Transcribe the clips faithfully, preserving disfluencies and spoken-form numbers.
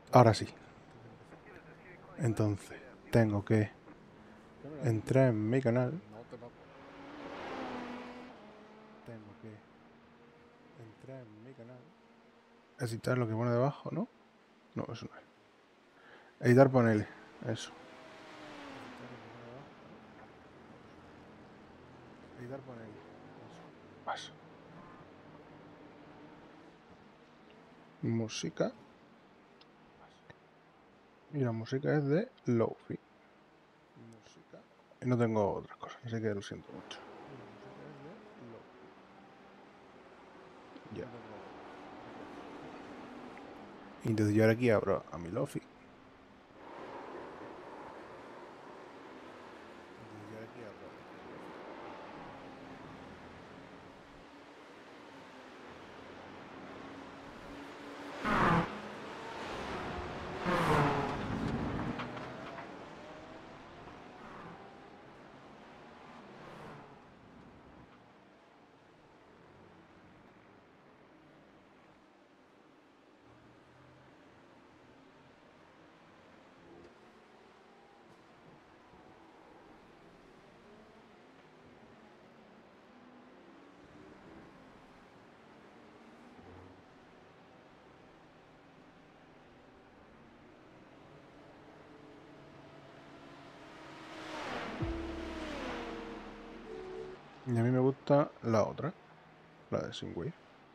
Ahora sí. Entonces, tengo que entrar en mi canal. Tengo que entrar en mi canal. Editar lo que pone debajo, ¿no? No, eso no es. Editar paneles, eso. Editar paneles, eso. Paso. Música. Y la música es de Lo-Fi. Música. Y no tengo otras cosas, así que lo siento mucho. Ya. Entonces yo ahora aquí abro a mi Lo-Fi. Y a mí me gusta la otra, la de Synthwave.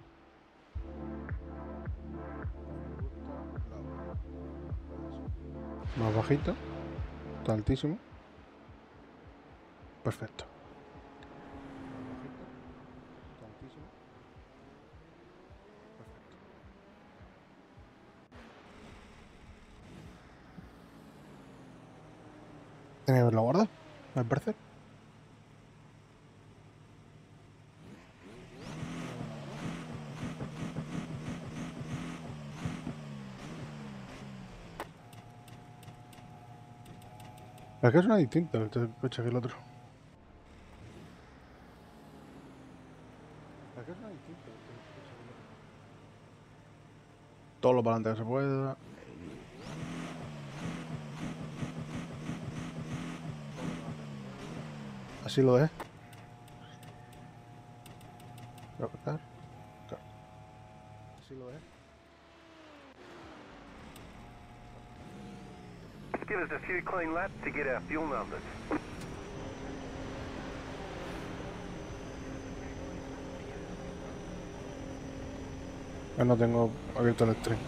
Más bajito, está altísimo. Perfecto. Tiene que haberlo guardado, al parecer. Es que suena distinto este coche que el otro. Es que suena distinto este coche que el otro. Todo lo para adelante que se pueda. Así lo es. Voy a cortar. Claro. Así lo es. Give us a few clean laps to get our fuel numbers. Yo no tengo abierto el stream.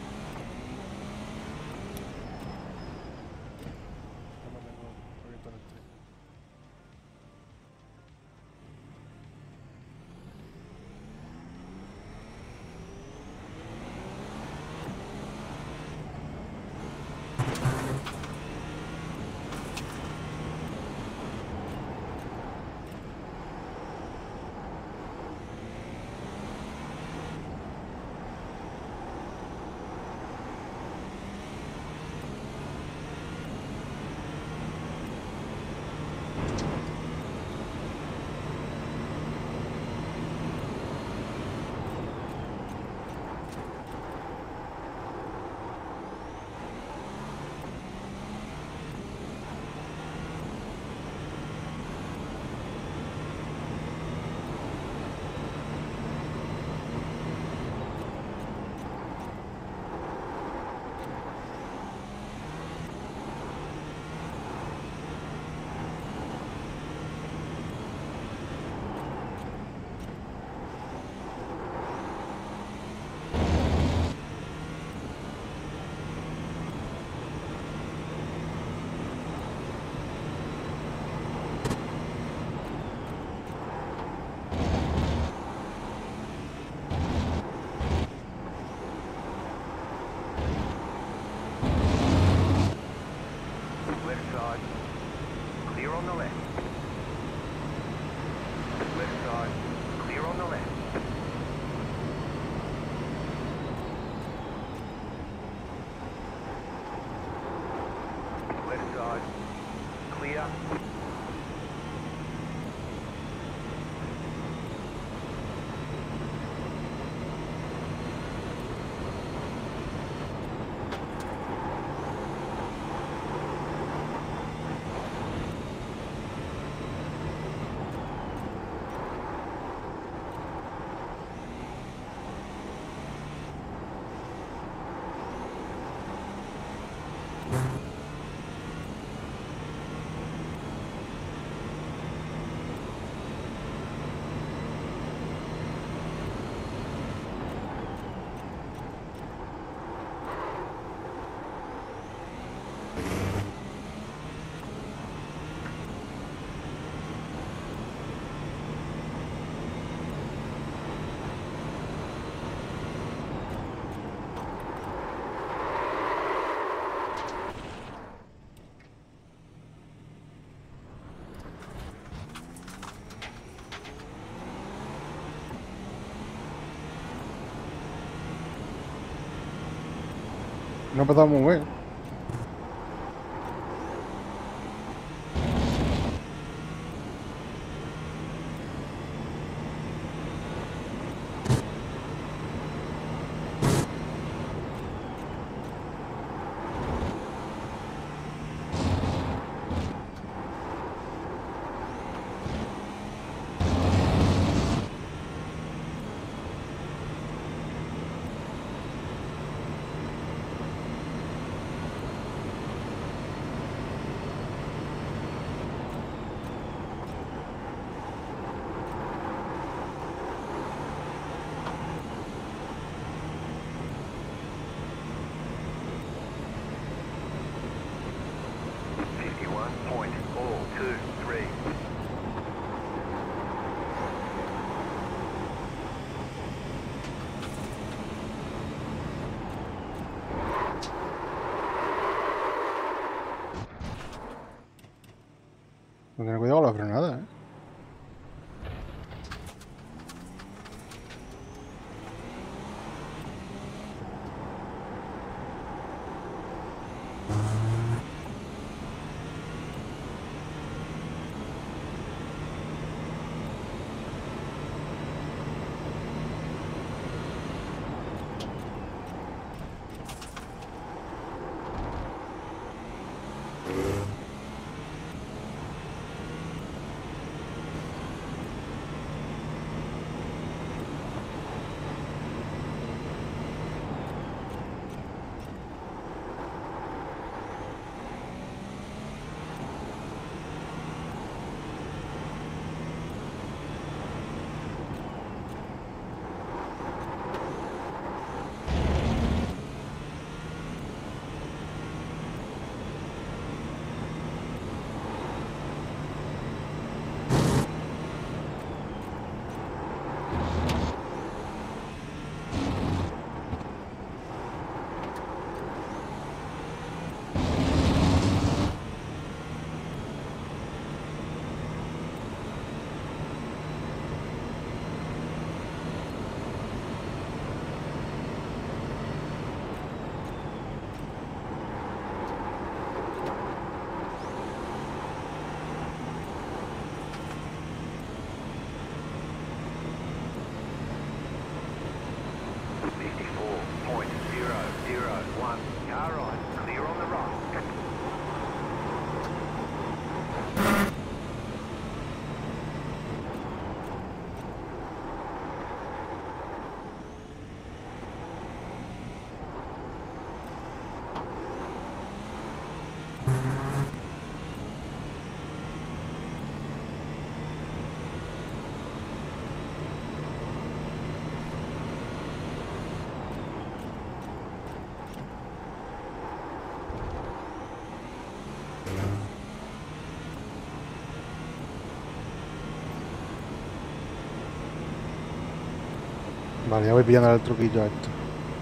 Left side, clear on the left. Left side, clear on the left. Left side, clear. No ha empezado muy bien. fifty-one point all two three. Tener cuidado con la frenada, ¿eh? fifty-four point zero zero one. Car right. Clear on the right. Vale, ya voy pillando el truquillo a esto.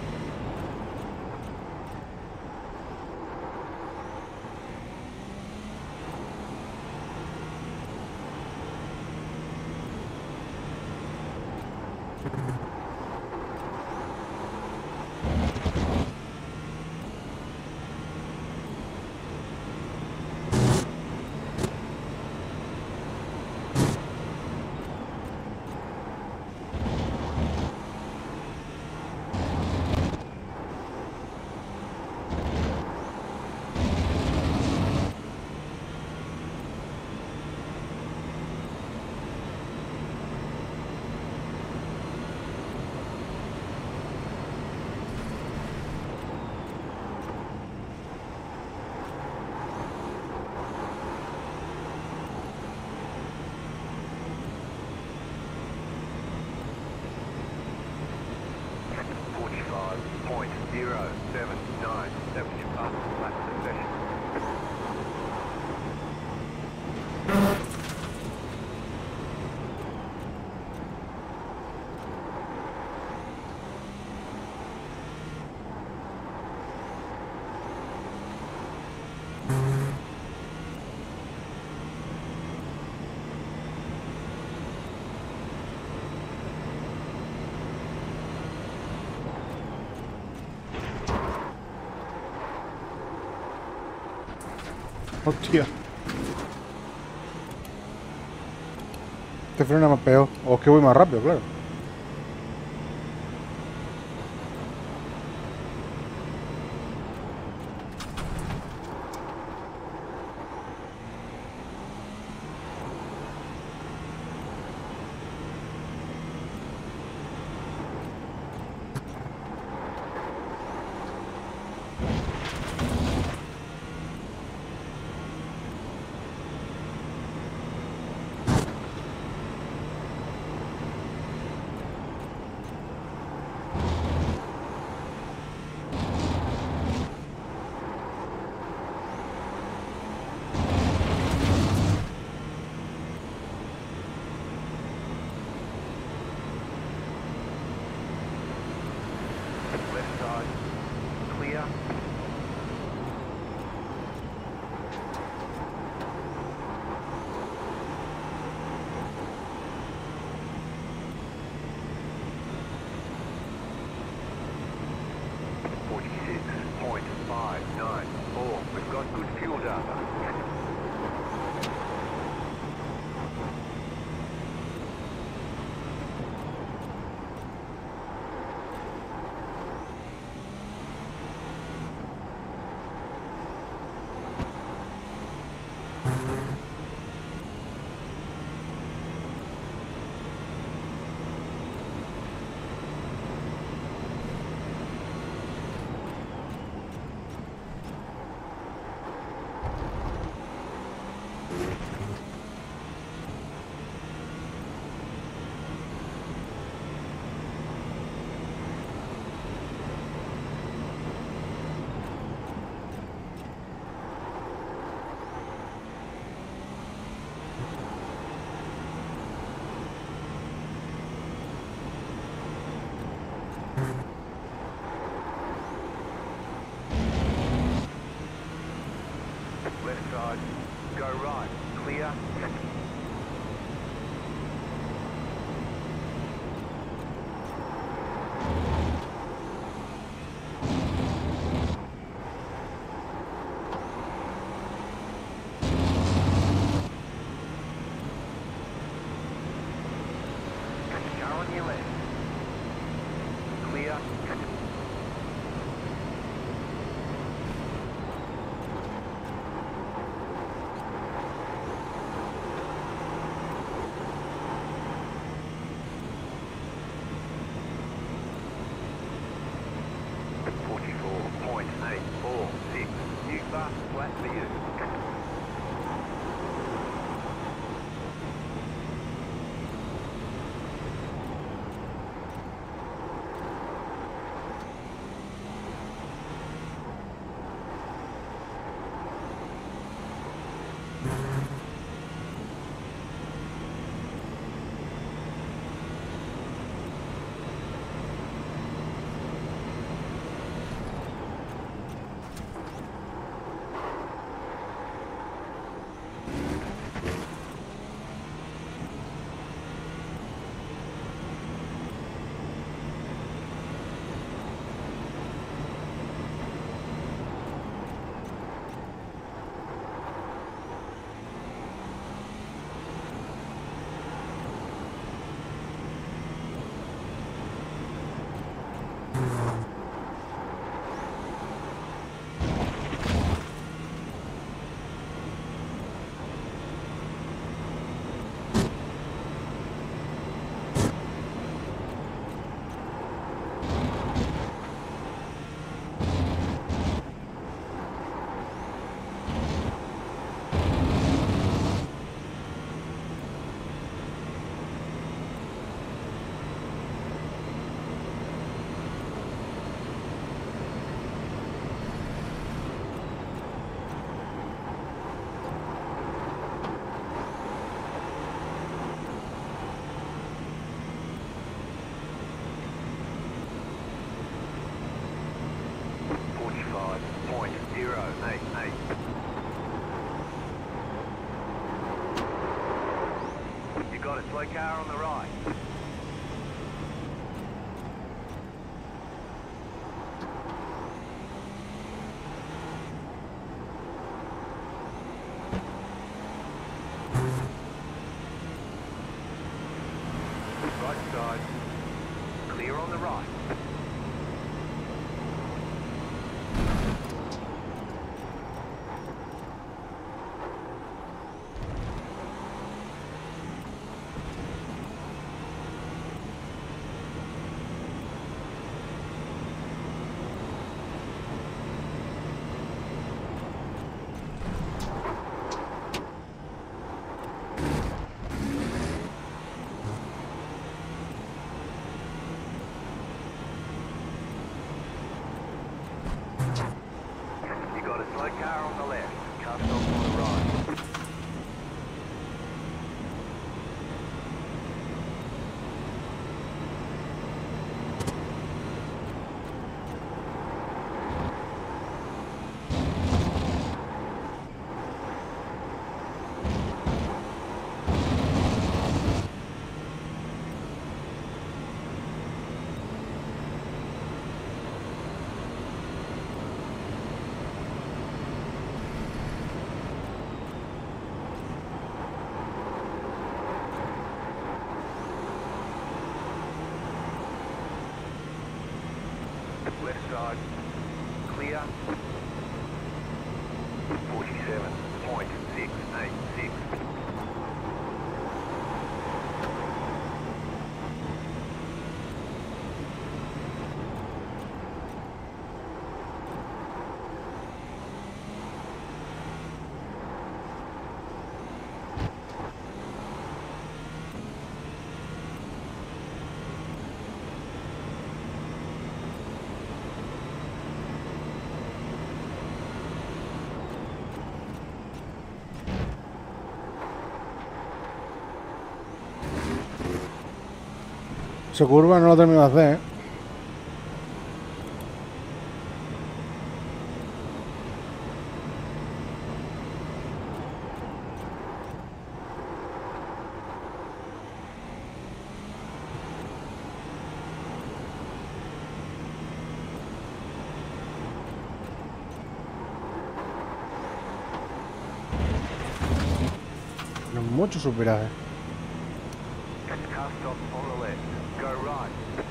forty-five point zero seven nine. That was your fastest lap of the session. Hostia. Te frena más peor. O es que voy más rápido, claro. Left side, clear. forty-six point five nine four. We've got good fuel data. Left side, go right, clear. Car on your left. Clear. forty-four point eight four six. New fast flat for you. forty-five point zero eight eight. You got it, slow car on the right. here. forty-seven point six eight six. Esa curva no la termino de hacer, ¿eh? No es mucho superaje. Car stop on the left. Go right.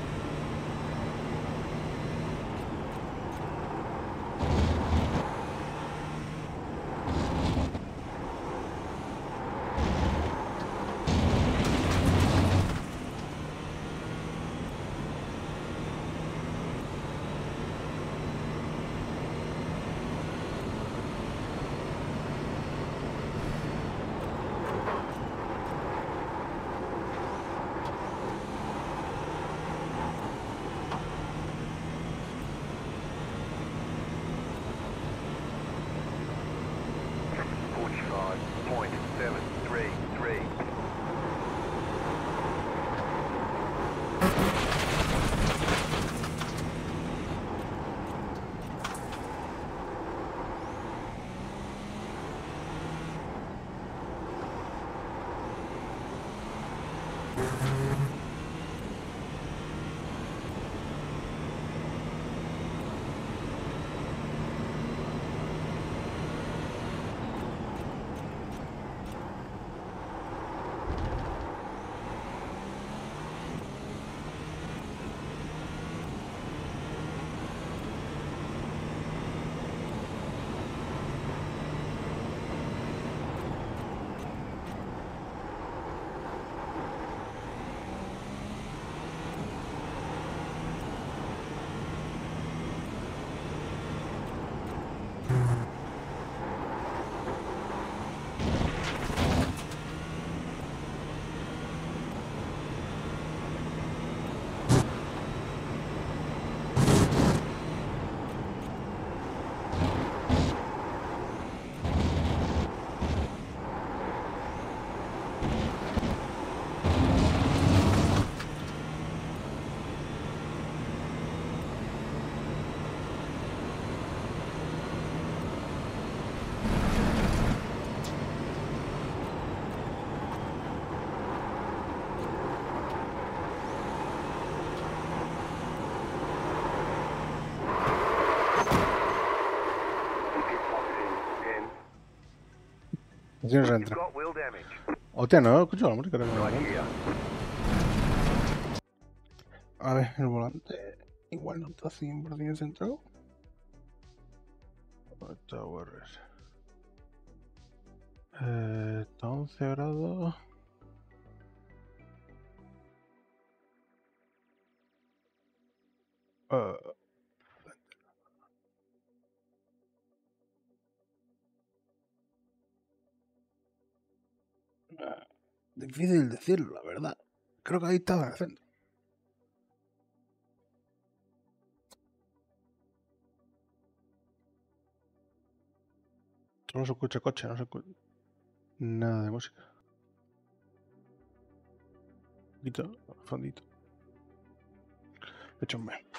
forty-five point seven three three. Tienes You've reentra. got wheel damage. Hostia, no, escucho la música. No, Right here. a ver, el volante igual no está cien por ciento centrado. Está Warriors. Eh, está once grados. Uh, difícil decirlo, la verdad. Creo que ahí estaba en el centro. Solo se escucha coche, no se escucha nada de música. Fondito, fondito. Hecho un mes.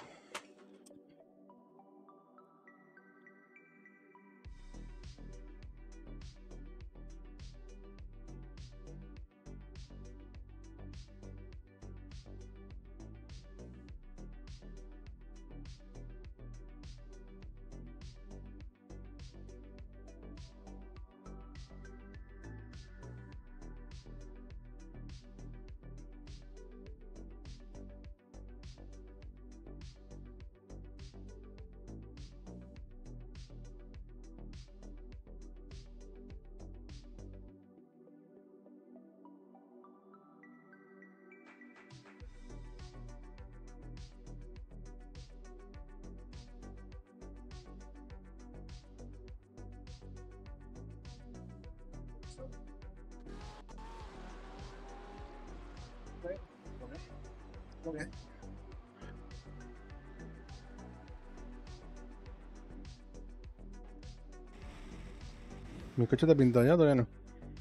¿Mi coche te pintado ya? Todavía no.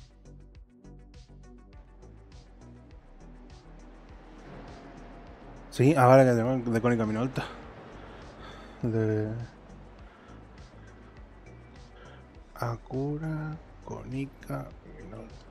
Sí, ah, vale, que tengo de Cónica Minolta. De... Acura, Cónica Minolta.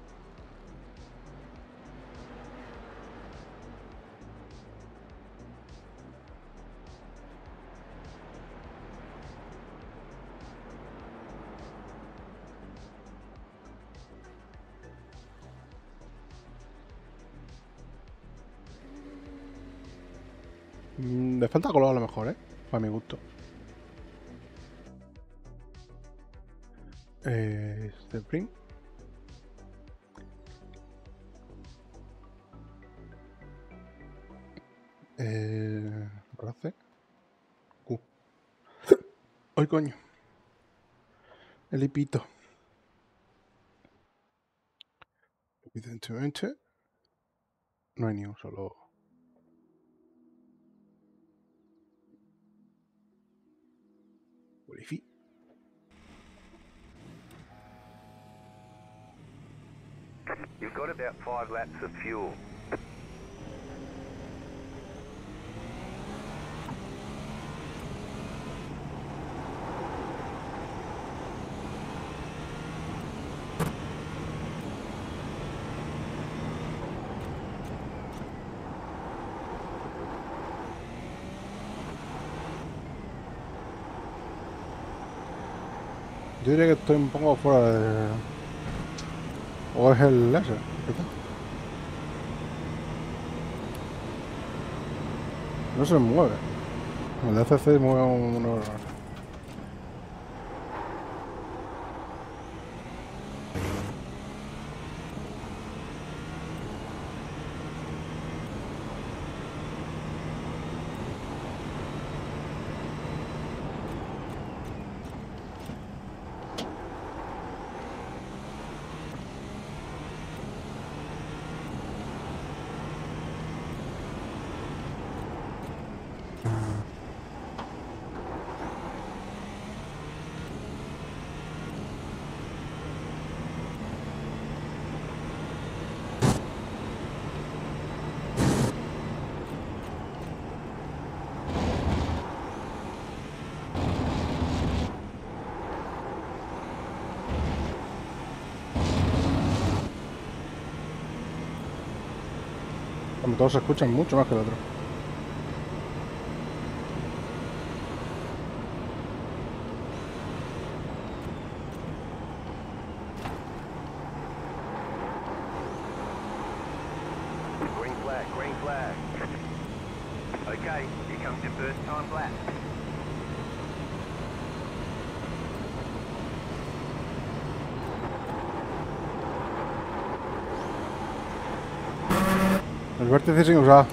Mm, le falta color a lo mejor, ¿eh? Para mi gusto. Eh, este print. Eh, Race. Q. ¡Ay, coño! El hipito. Evidentemente. No hay ni un solo... Wifi. You've got about five laps of fuel. Yo diría que estoy un poco fuera de... O es el ese, quizá. No se mueve. El D C C mueve uno... Como todos se escuchan mucho más que el otro. Green flag, green flag. Okay, here comes your first time lap. El vértice sin usar.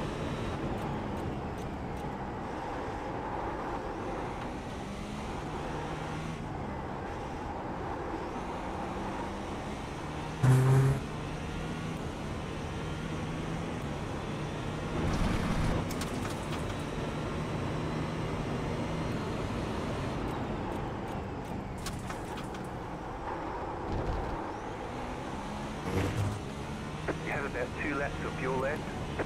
You have about two laps of fuel left.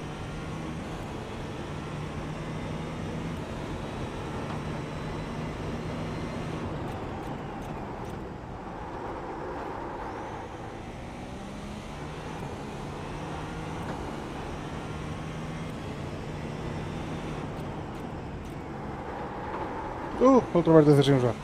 Uh, otro vértice sin usar.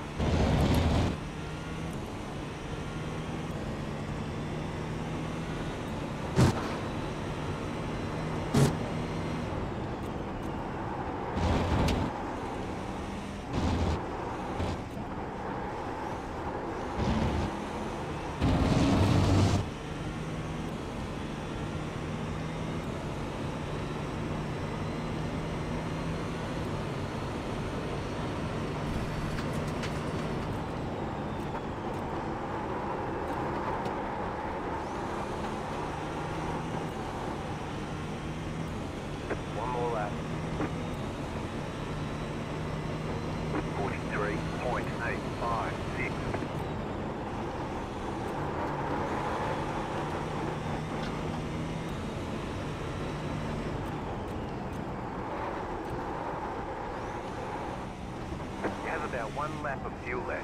about one lap of fuel left.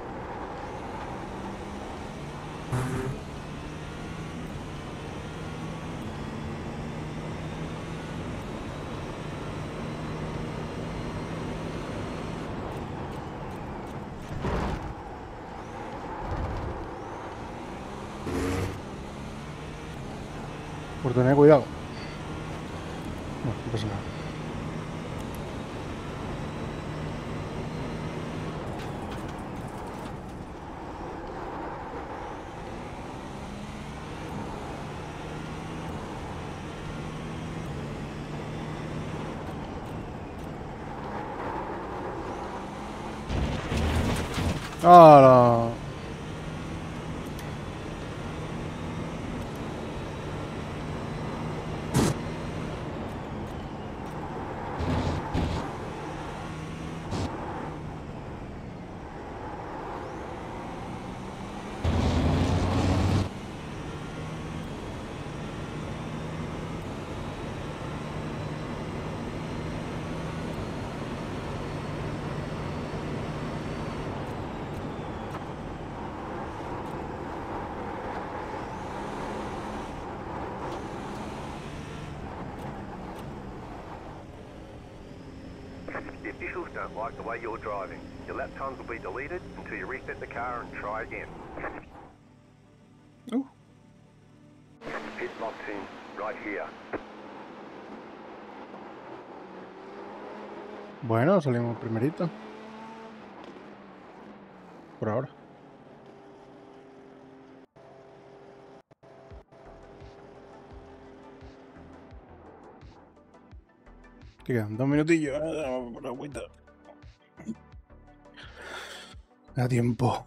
Por tener cuidado. No, no pasa nada. ¡Hala! The officials don't like the way you're driving. Your lap times will be deleted until you reset the car and try again. Uh. Pit locked in, right here. Bueno, salimos primerito. Por ahora. Te quedan dos minutillos. Ah, por agüita. Da tiempo.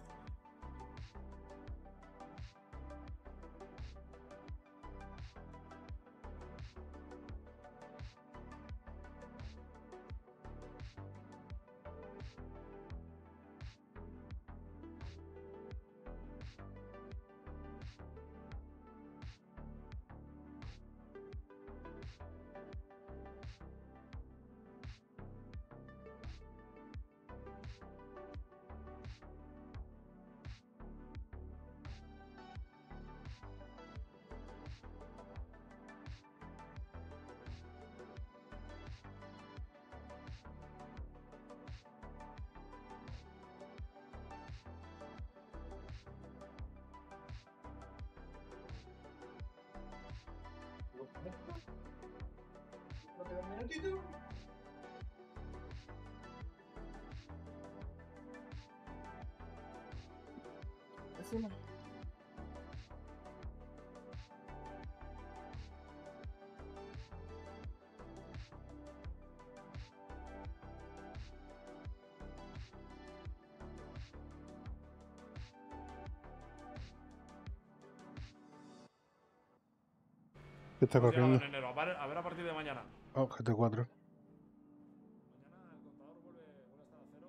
¿Qué está Hemos llegado corriendo? en enero. A ver, a ver a partir de mañana. Oh, G T cuatro. Mañana el contador vuelve, vuelve a estar a cero.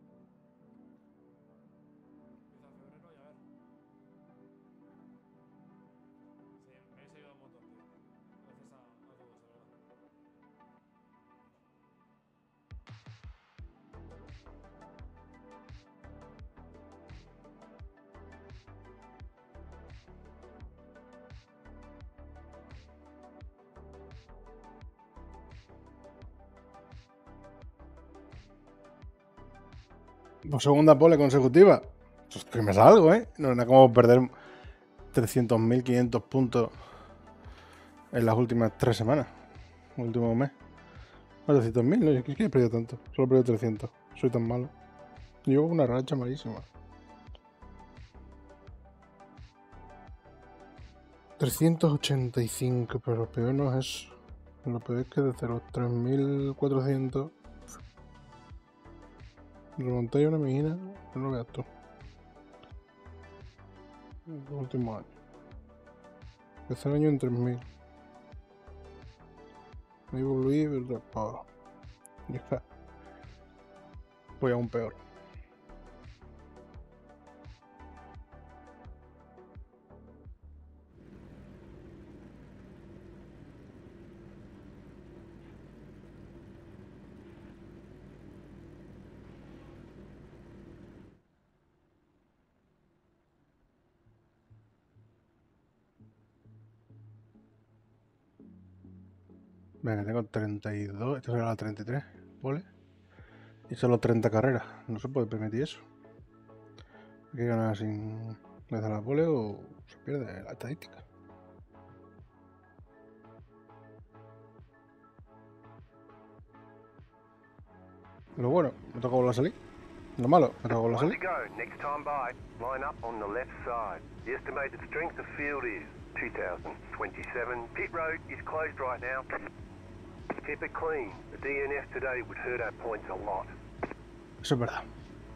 Empieza febrero y a ver. Sí, me he seguido un montón, tío. Gracias a, a todos, de verdad. Por segunda pole consecutiva. Pues que me salgo, ¿eh? No era como perder trescientos mil quinientos puntos en las últimas tres semanas. El último mes. trescientos mil, ¿no? ¿Qué he perdido tanto? Solo he perdido trescientos. Soy tan malo. Llevo una racha malísima. trescientos ochenta y cinco, pero lo peor no es eso. Lo peor es que desde los tres mil cuatrocientos remonté una mina, no lo veas tú. Los últimos años. Empecé el año en tres mil. Me volví, pero oh, ya. Voy aún peor. Venga, tengo treinta y dos. Esto será la treinta y tres, pole. Y solo treinta carreras. No se puede permitir eso. Hay que ganar sin hacer la pole o se pierde la estadística. Lo bueno, me toca volver a salir. Lo malo, me toca volver a One to salir. go. Next time by, line up on the left side. The estimated strength of field is two thousand twenty-seven. Pit road is closed right now. Keep it clean. The D N F today would hurt our points a lot. Eso es verdad.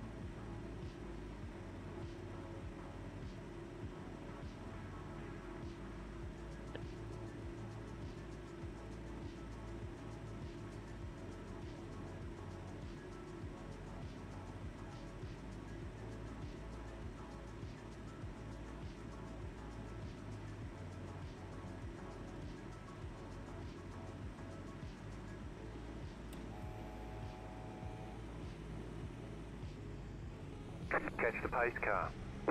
Catch the pace car.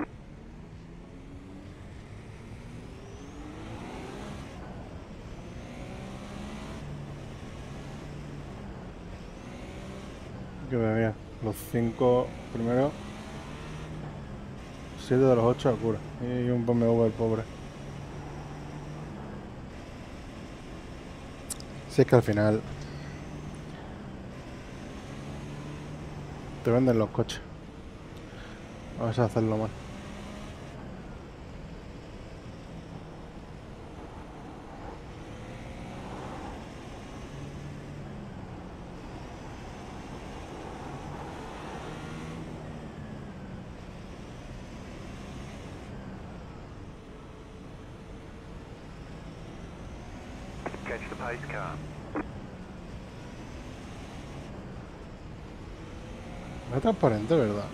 Que me vea. Los cinco primeros. siete de los ocho a cura. Y un B M W el pobre. Si es que al final te venden los coches. Vamos a hacerlo mal. Catch the pace car. No es transparente, ¿verdad?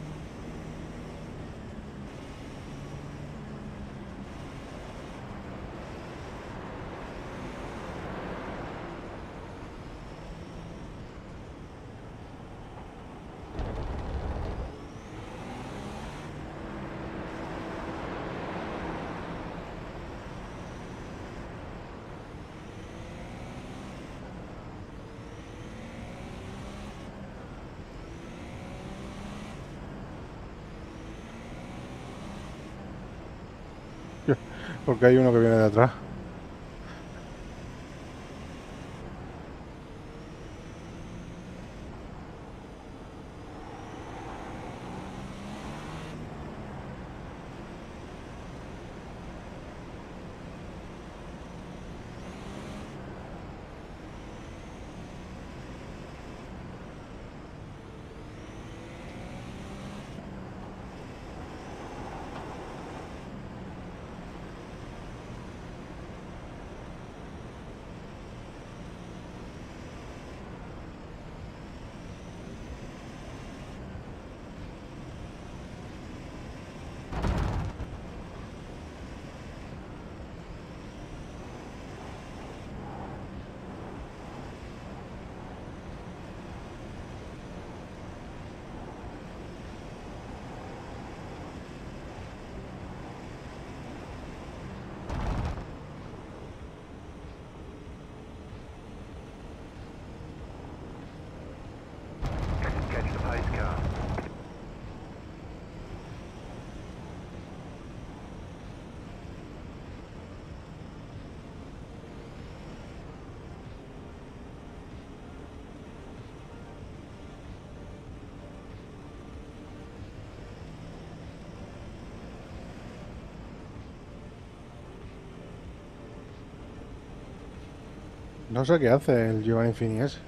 Porque hay uno que viene de atrás. Catch the pace car. No sé qué hace el Giovanni Fini ese.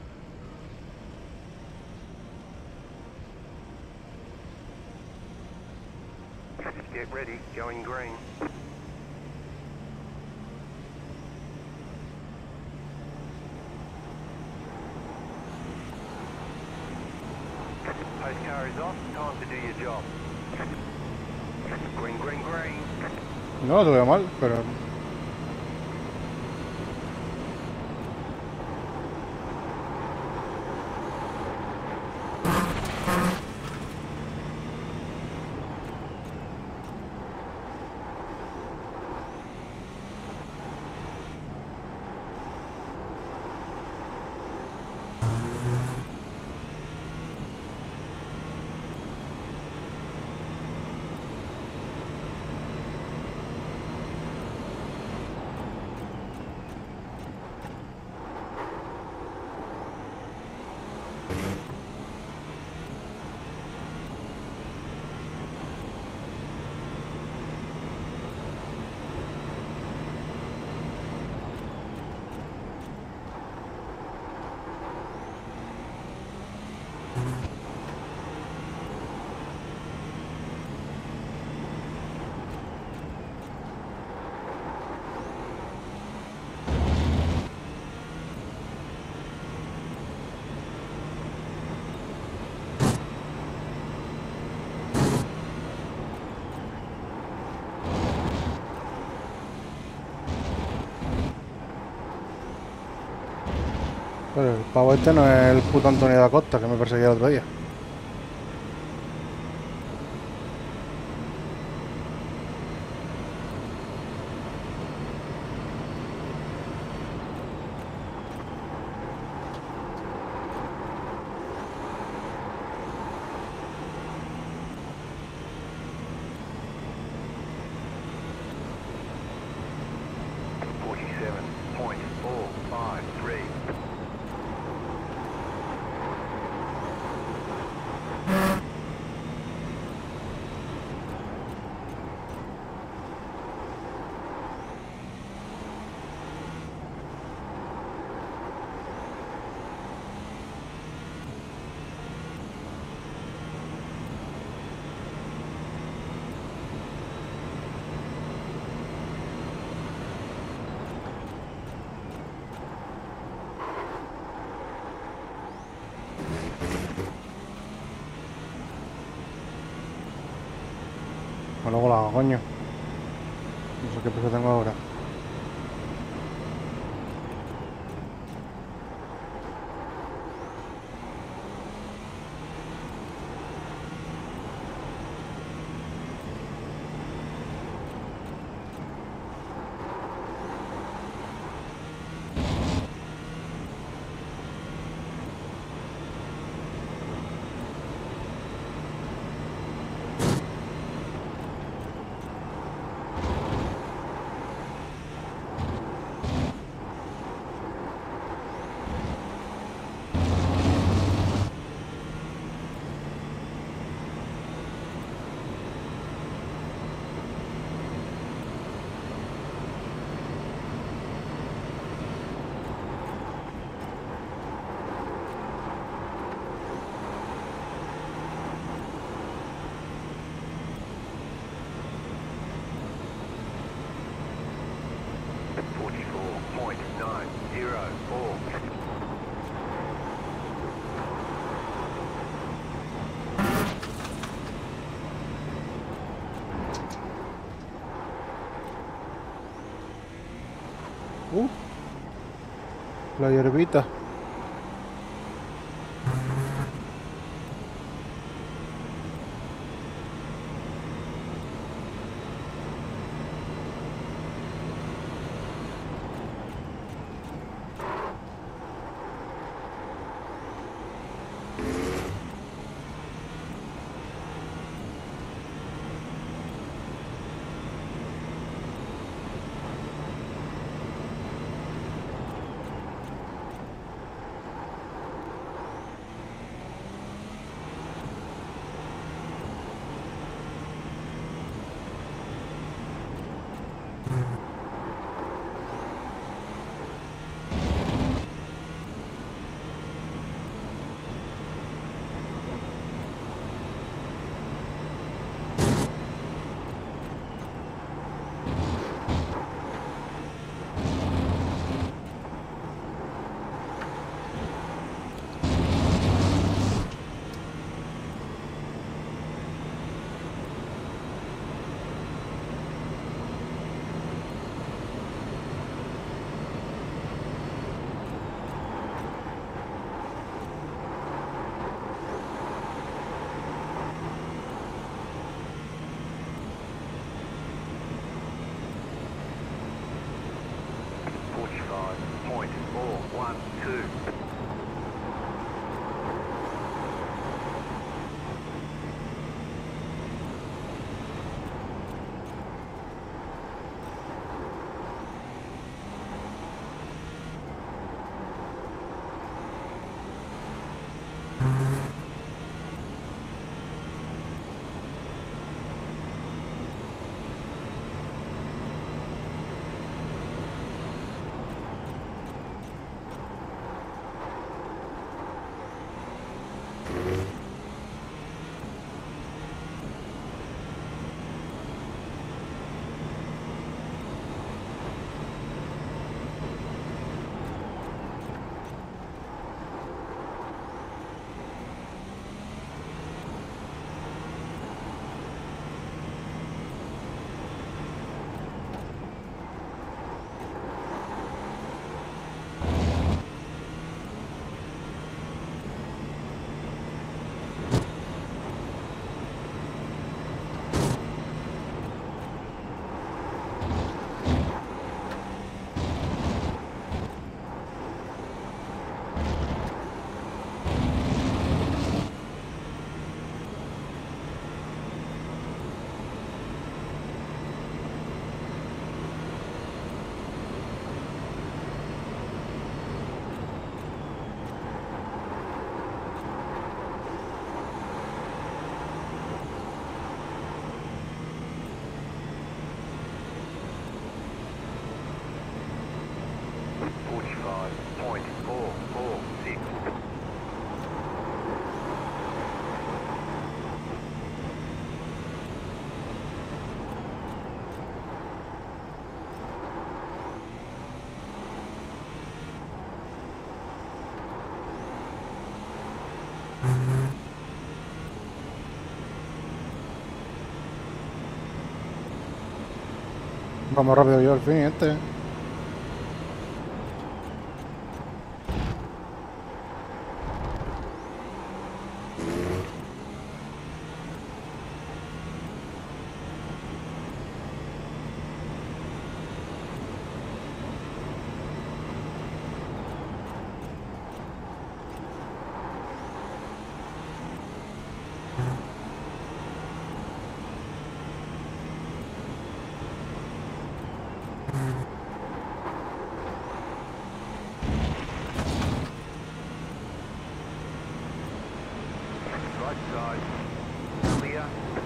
Get ready. Going green. Pace car is off. Time to do your job. Green, green, green. No lo veo mal, pero Pero el pavo este no es el puto Antonio da Costa que me perseguía el otro día. forty-seven point four five three. O luego lo hago, coño. No sé qué precio tengo ahora. forty-four point nine zero four. Uh, la hierbita. forty-five point four one two. Vamos rápido yo al fin, este. Right side. Clear.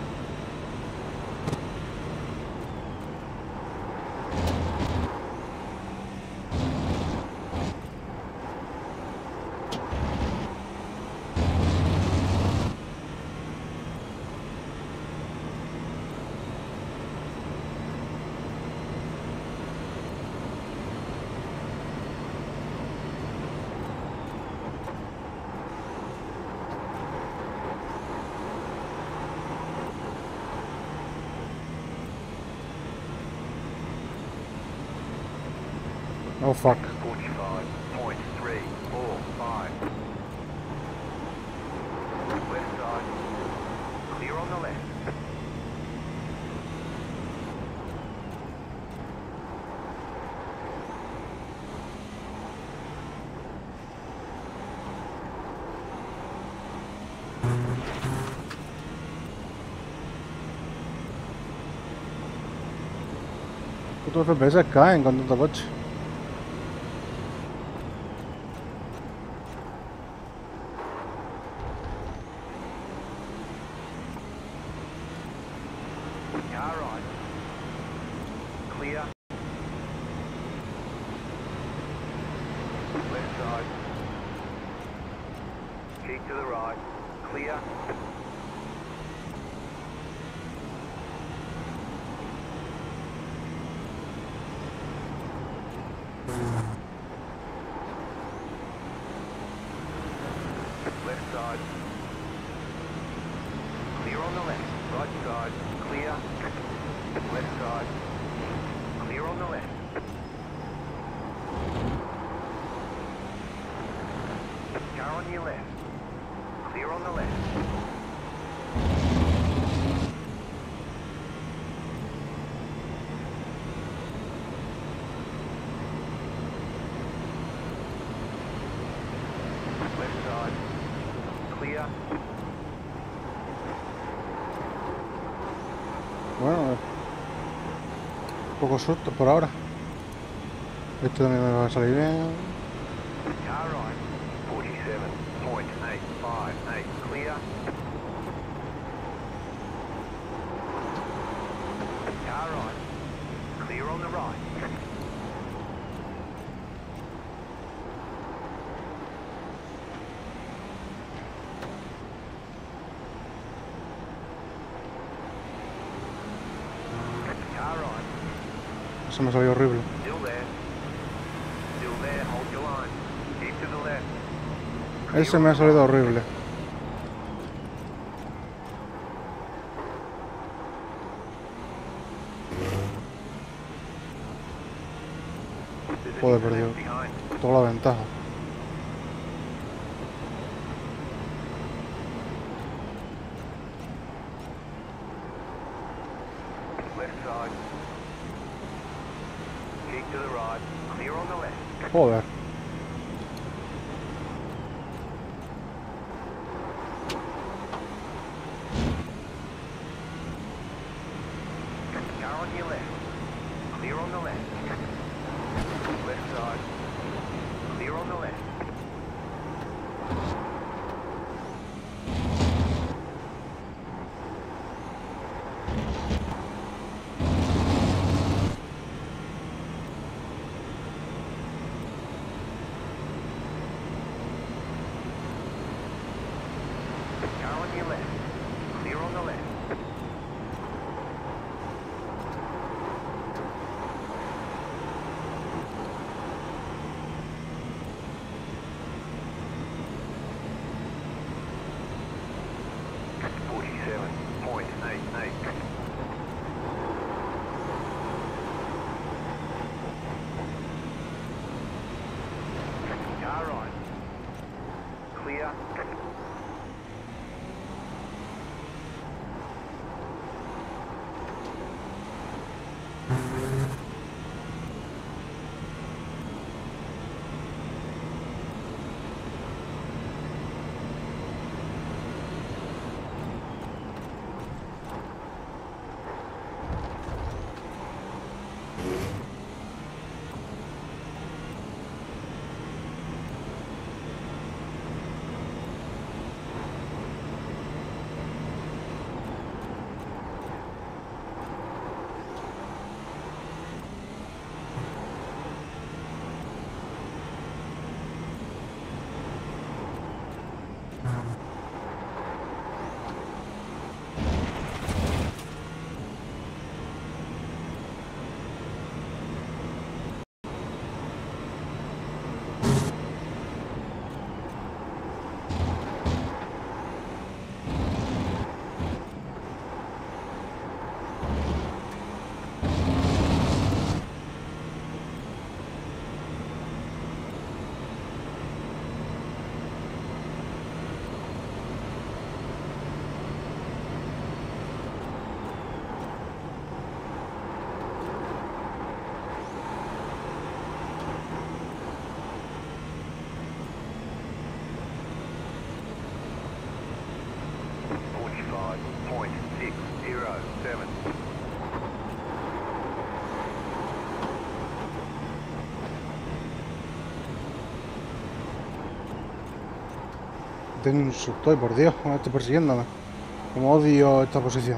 Oh fuck. forty-five point three four five. Left side. Clear on the left. Putos F P S caen con tanto coche. Car right. Clear. Left side. Keep to the right. Clear. Left side. Clear on the left. Right side. Clear. Left side. Clear on the left. Car on your left. Clear on the left. Left side. Clear. Bueno, poco susto por ahora. Esto también me va a salir bien. Car right. forty-seven point eight five eight. Clear. Car right. Clear on the right. Car right. Eso me salió horrible. Still there. Still there. Hold your line. Keep to the left. Ese me ha salido horrible. There's a Joder, new perdió left behind. toda la ventaja. Left side. Keep to the right. Clear on the left. Joder. Car on your left. Clear on the left. Left side. Clear on the left. Car on your left. Clear on the left. twenty-seven. Tengo un susto, por Dios, me estoy persiguiéndome. Como odio esta posición.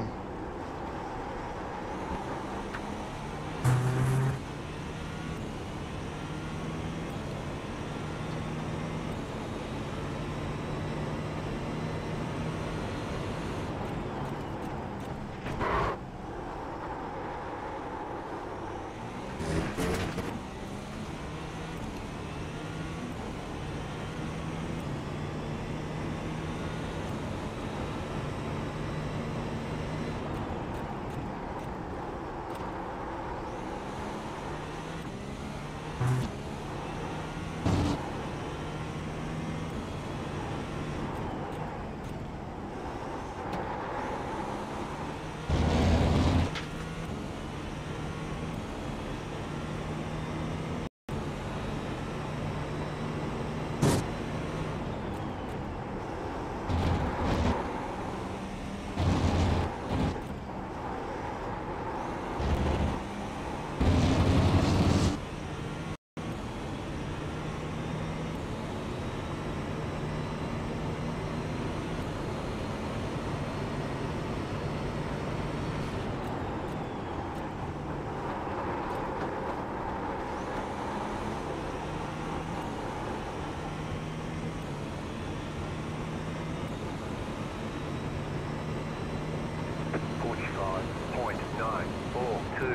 forty-five point nine four two.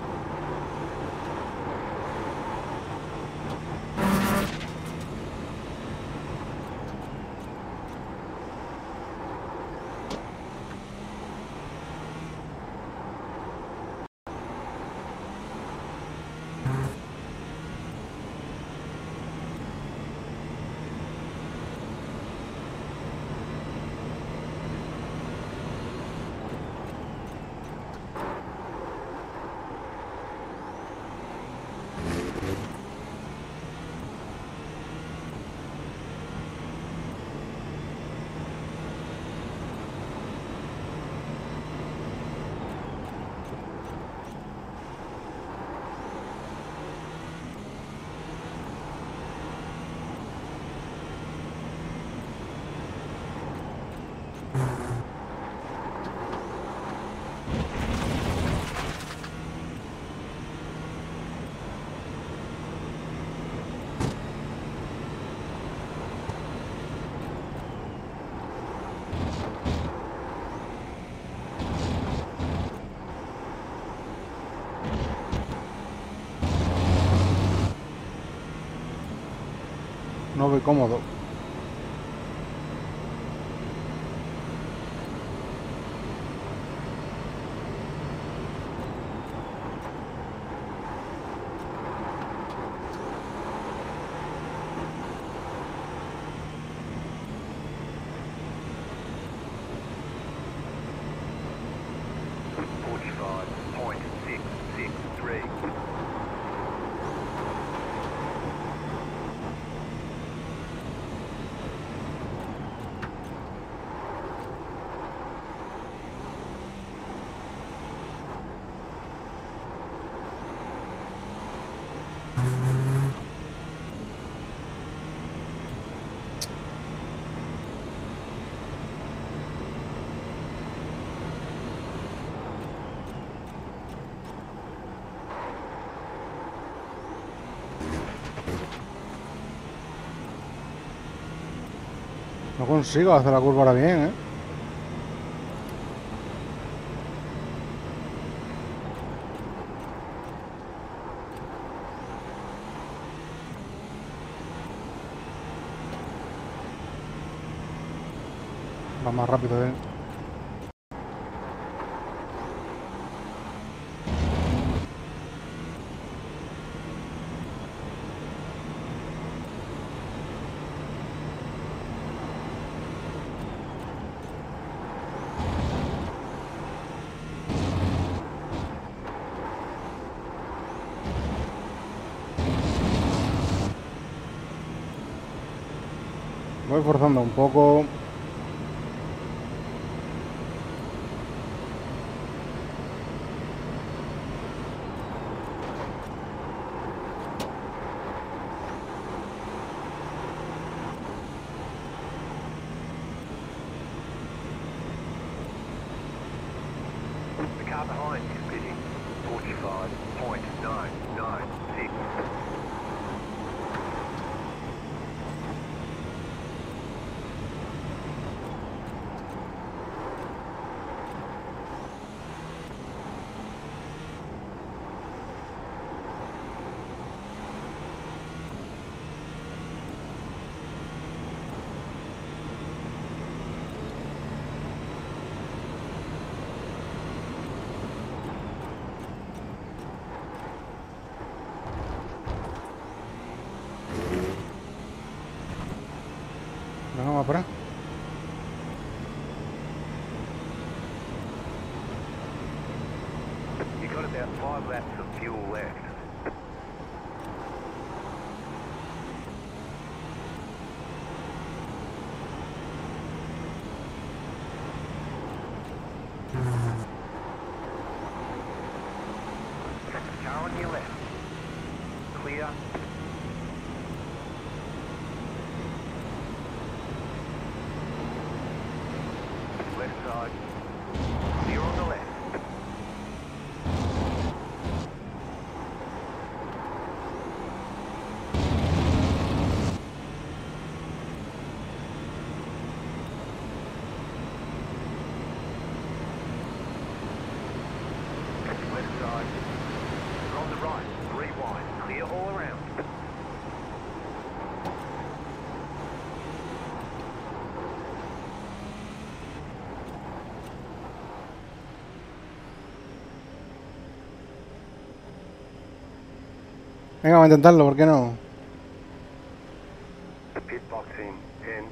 No voy cómodo. forty-five point six six three. No consigo hacer la curva ahora bien, ¿eh? Va más rápido, ¿eh? Voy forzando un poco. car behind is pitting forty-five point nine nine six. Venga, vamos para. You've got about five laps of fuel left. Car on your left. Clear. Left side. Clear on the left. Left side. You're on the right. Three wide. Clear all around. Venga, vamos a intentarlo, ¿por qué no? Pit boxing ten.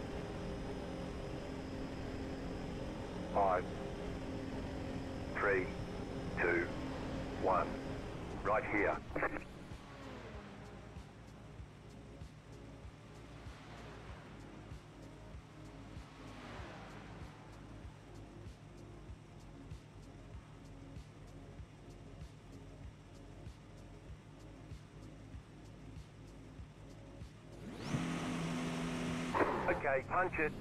Five. Three. Two. One. Right here. Okay, punch it.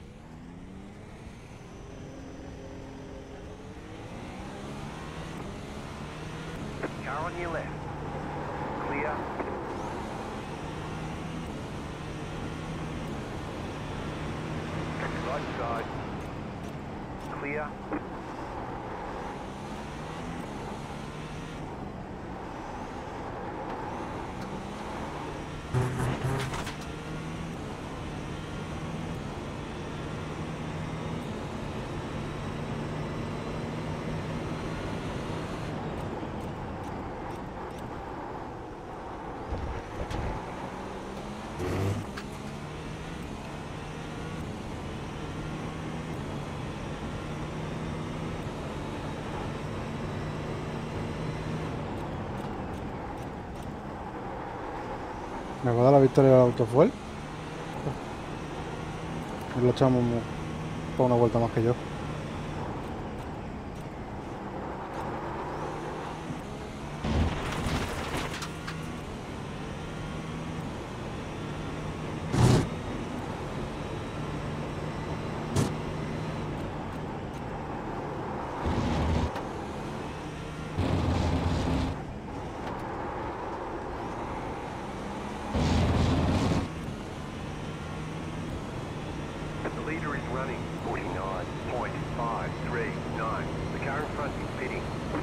Car on your left. Clear. Right side. Clear. ¿Me va a dar la victoria del autofuel? Lo echamos para una vuelta más que yo. The leader is running forty-nine point five three nine. The car in front is pitting.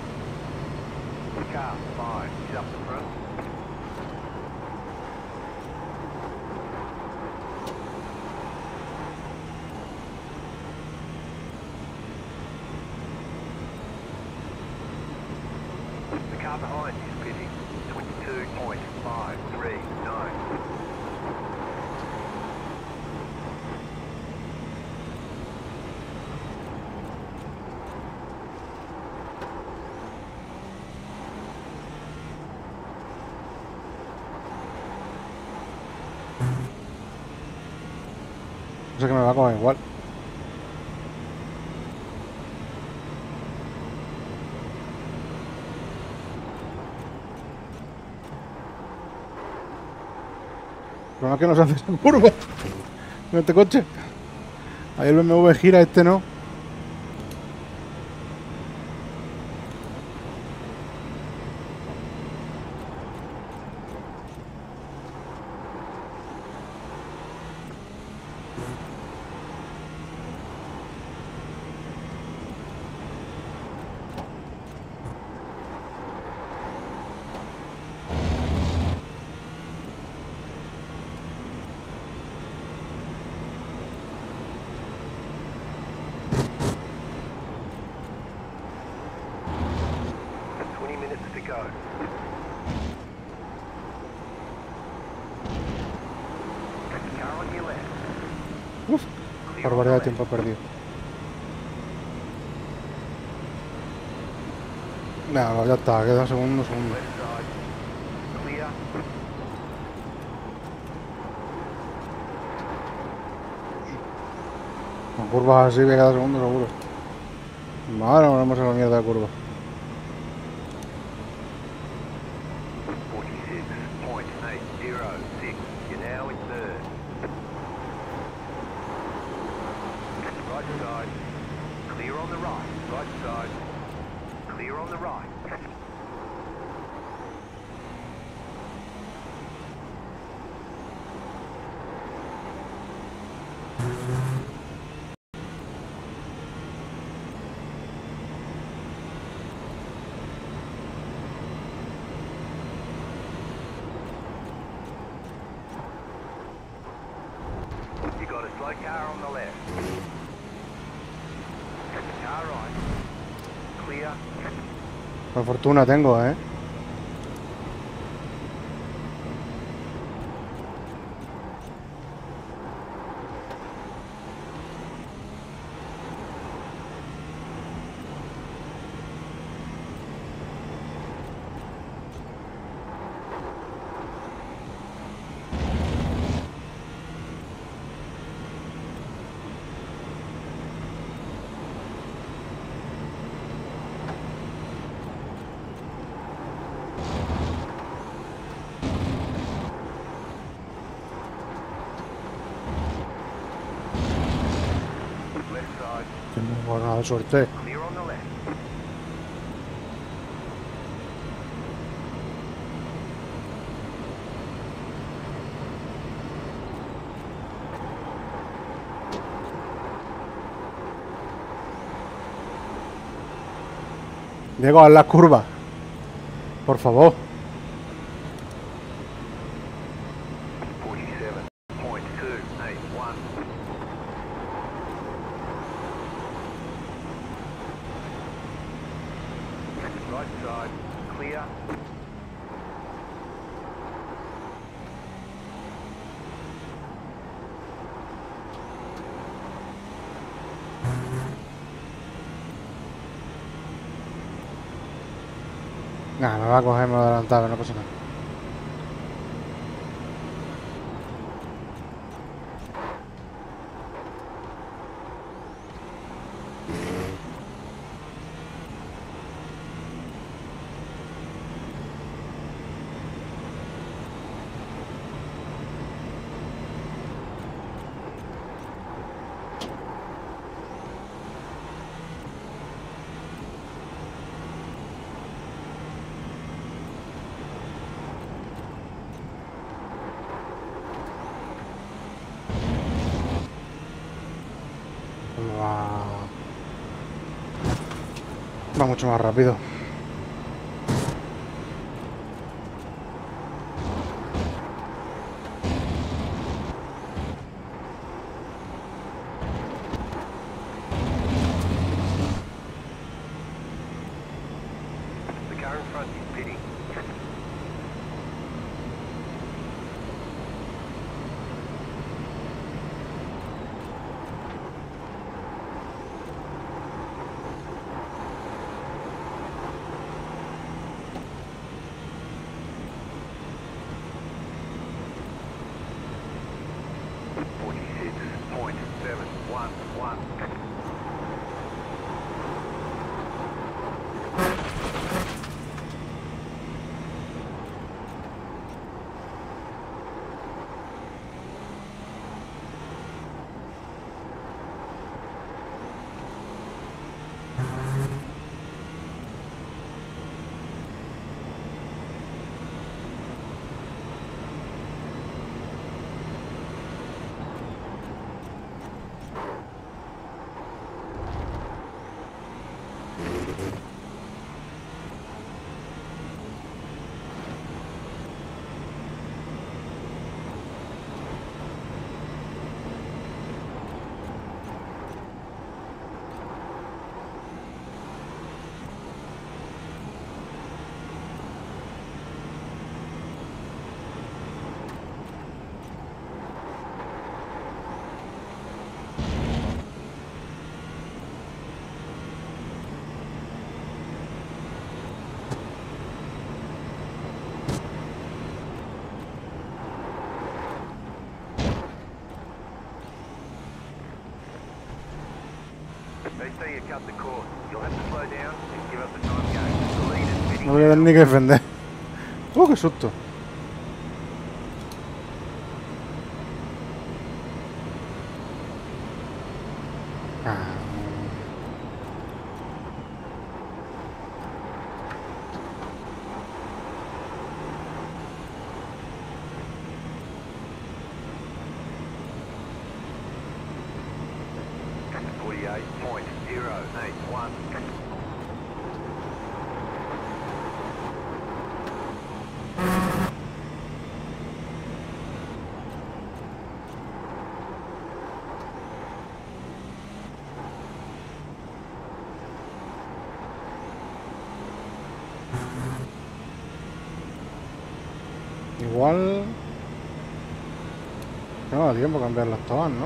Car five is up the front. The car behind is pitting twenty-two point five three nine. No sé que me va a comer igual. Pero no es que no se hace esa curva con este coche. Ahí el B M W gira, este no. minutes to go. Car on your left. Uf, Clear on barbaridad de the tiempo perdido. Nada, ya está, queda segundo, segundo. left side. Clear. Con curvas así voy a quedar segundo seguro. Madre, no hemos hecho la mierda de curva. forty-six point eight zero six. You're now in third. Right side. Clear on the right. Right side. Clear on the right. You got a slow car on the left. Car right. Clear. Por fortuna tengo, eh. Left side. Tengo buena suerte. Clear on the left. Diego, haz la curva. Por favor. forty-seven point two eight one. Right side. Clear. Nah, me va a coger, me va a adelantar, no pasa nada. Va... Va mucho más rápido. The car in front is pitting. forty-six point seven one one. cut the course. You'll have to slow down and give up the time gauge. The lead is heading No voy a ni que defender. ¡Uh, qué susto! Ah. forty-eight point zero eight one. Igual no da tiempo a cambiarlas todas, ¿no?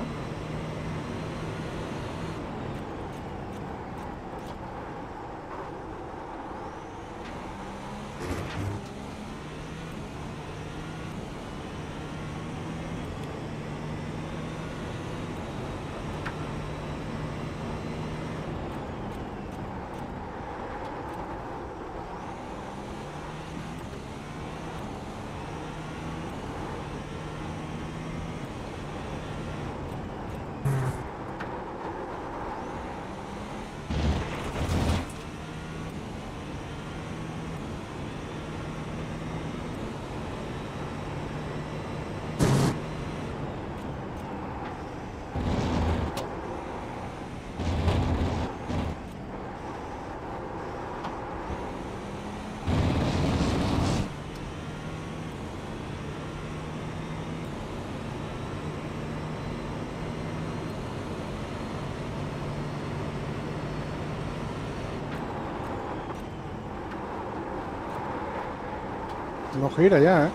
No gira ya, ¿eh?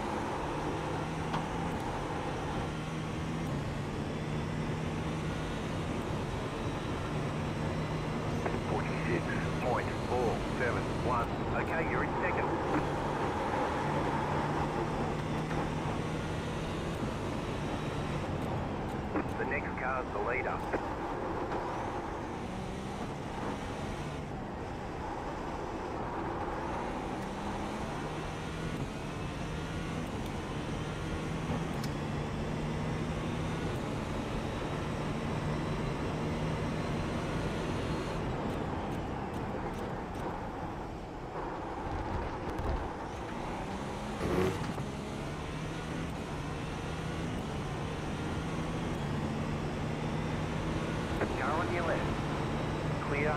forty-six point four seven one. Okay, you're in second. The next car's the leader. Car on your left. Clear.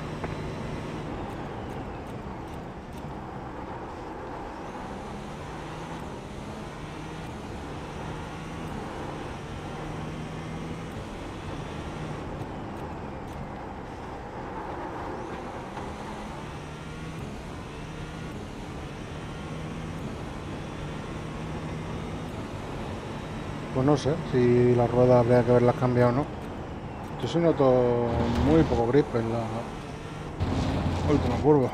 Pues no sé si las ruedas habría que haberlas cambiado o no. Yo sí noto muy poco grip en la última curva.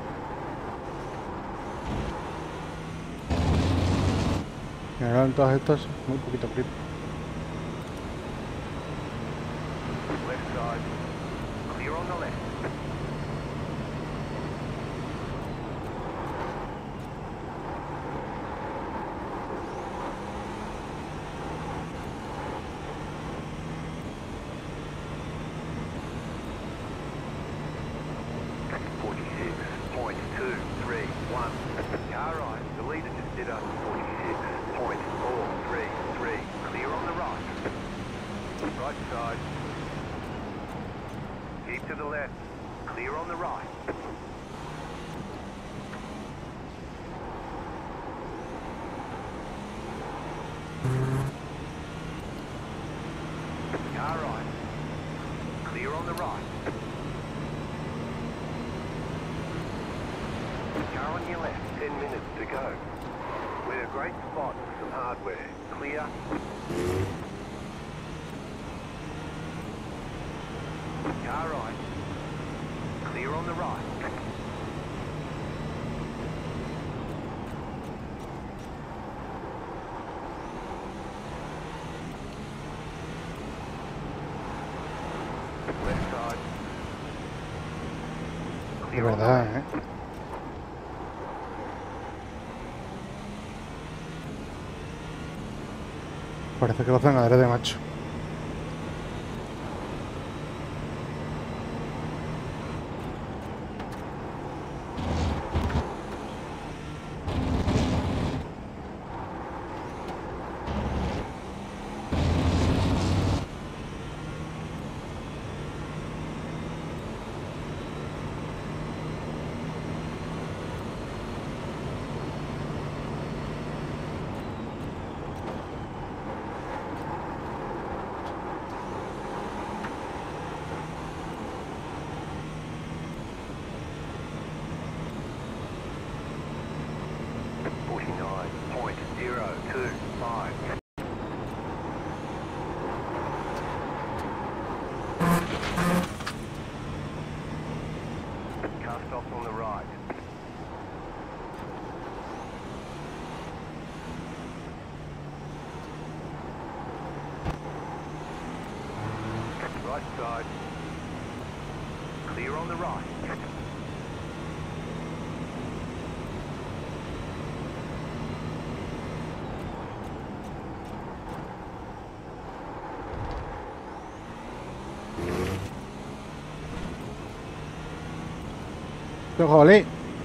En general en todas estas, muy poquito grip. Left side. Clear on the left. forty-six point two three one. Car right. The leader just did up forty-six point four three three. Clear on the right. Right side. Keep to the left. Clear on the right. Car right. Clear on the right. Car on your left. Ten minutes to go. We're in a great spot for some hardware. Clear. Car right. Clear on the right. Left side. De verdad, ¿eh? Parece que lo hacen adrede, macho. forty-nine point zero two five. Car stops on the right. Right side. Clear on the right. ¡Jolín!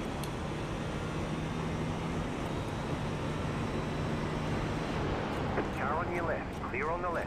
Car on your left. Clear on the left.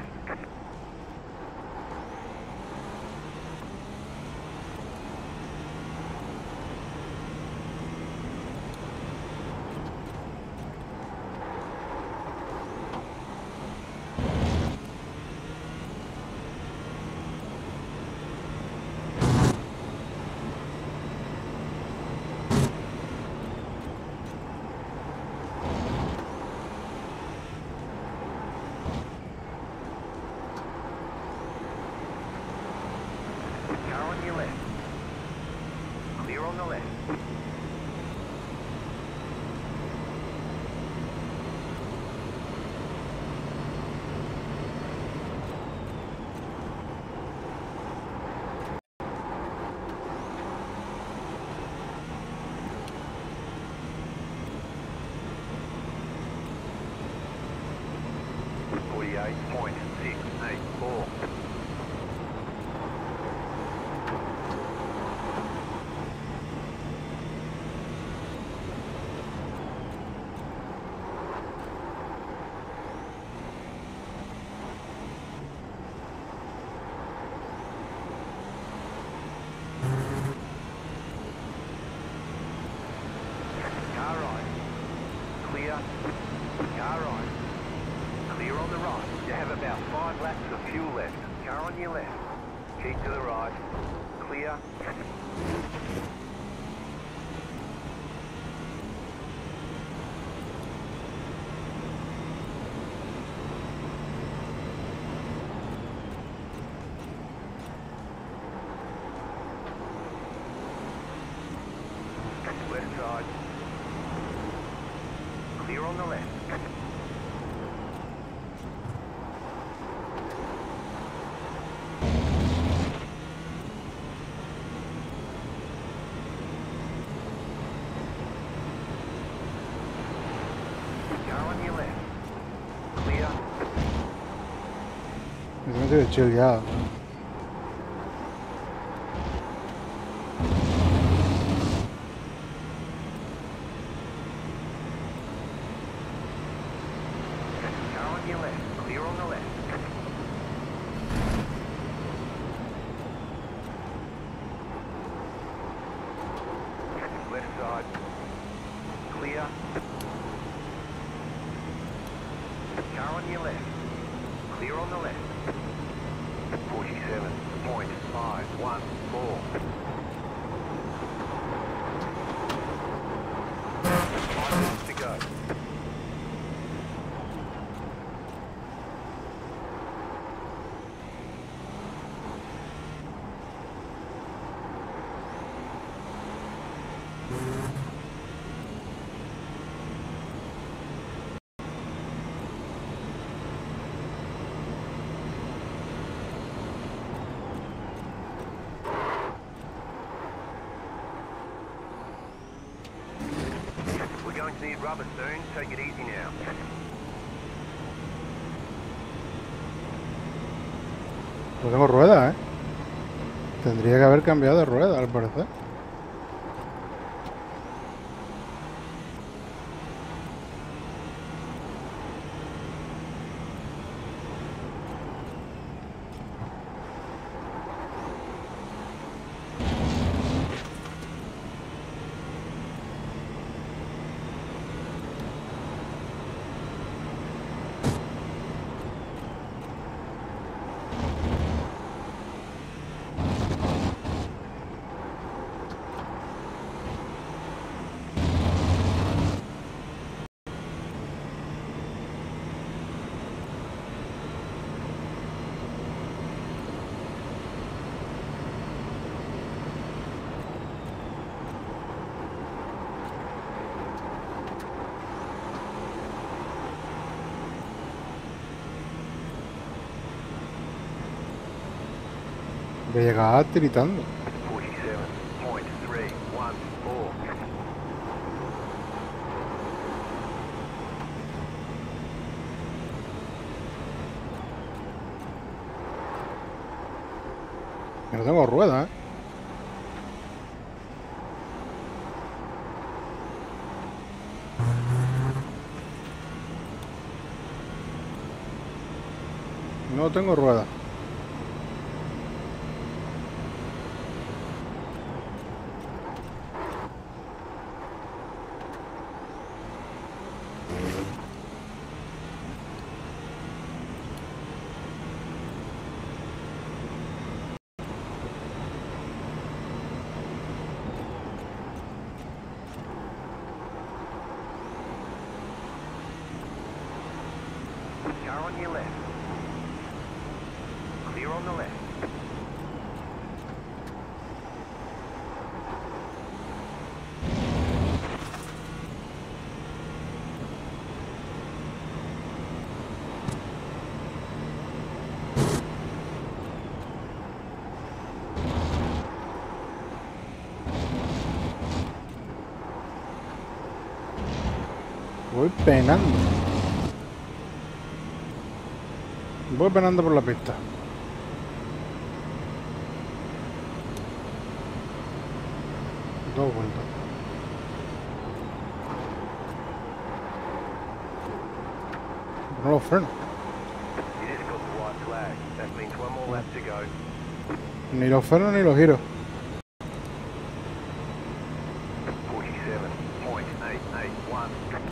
Car on your left. Clear on the left. forty-eight point six eight four. Car right. Clear. Car right. Clear on the right. You have about five laps of fuel left. Car on your left. Keep to the right. Clear. Left side. Clear on the left. Car on your left. Clear. Me tengo que chill ya. Car on your left. Clear on the left. Left side. Clear. Car on your left. Clear on the left. forty-seven point five one four. Five minutes to go. Need rubber soon. Take it easy now. No tengo ruedas, ¿eh? Tendría que haber cambiado de rueda, al parecer. De llegar tiritando. forty-seven point three one four. Que no tengo rueda, ¿eh? No tengo rueda. Car on your left. Clear on the left. Voy penando. Voy penando por la pista. Dos vueltas. No lo freno. You just got the white flag. That means one more lap to go. Ni los freno ni los giro. forty-seven point eight eight one.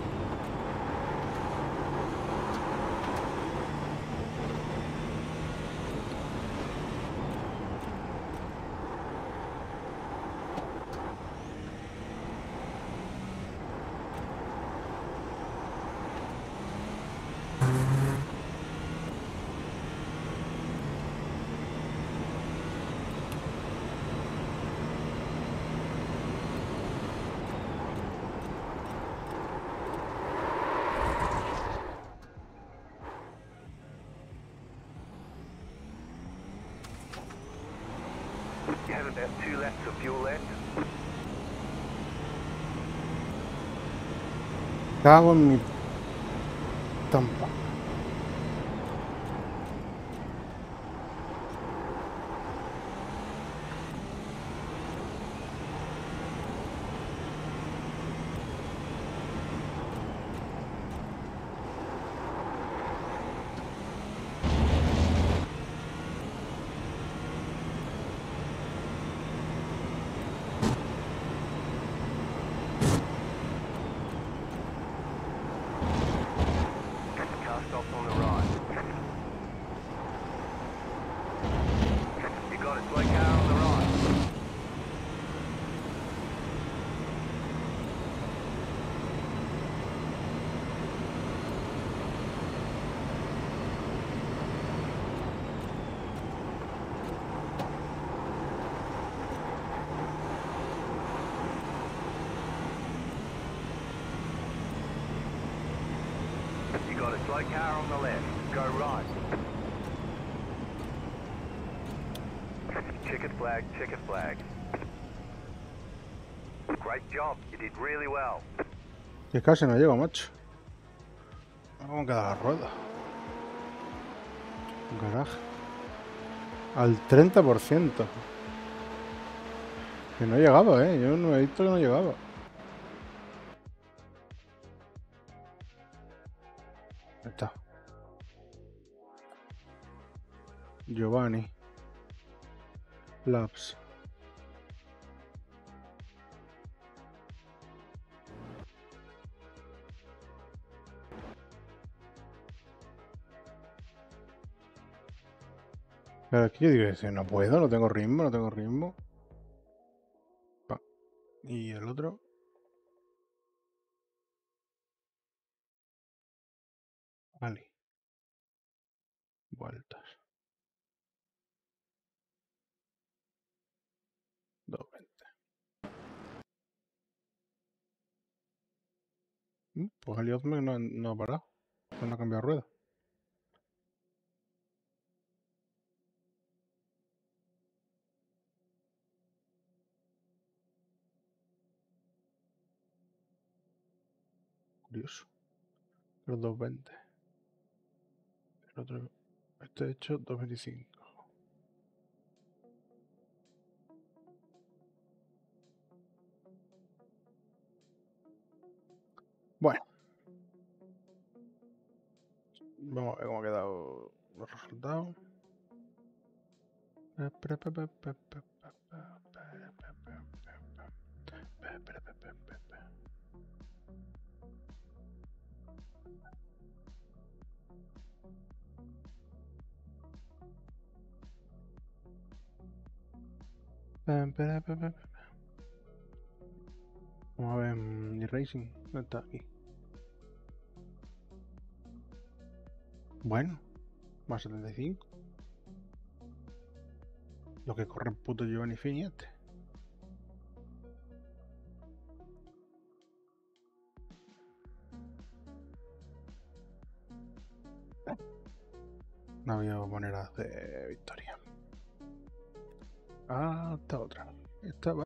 You have about two laps of fuel left. Cago en mi tampa. Car stops on the right. You got it. Slow car on the right. You got a slow car on the left. Go right. Checkered flag, checkered flag. Great job. You did really well. Que casi no llego, macho. ¿Cómo queda la rueda? Garaje. Al treinta por ciento. Que no he llegado, eh. Yo no he visto que no he llegado. Ahí está. Giovanni. Labs. Pero aquí yo digo, si no puedo, no tengo ritmo, no tengo ritmo. Pa. Y el otro. Vale. Vueltas. dos veinte. Mm, Pues el Ozmek no, no ha parado. No ha cambiado rueda. Curioso. Los dos veinte. El otro. Este hecho dos veinticinco. Bueno. Vamos a ver cómo han quedado los resultados. Vamos a ver mi Racing. ¿Dónde está? Aquí. Bueno, más setenta y cinco. Lo que corre el puto Giovanni Fini este. No había maneras de victoria. Ah, esta otra. Esta va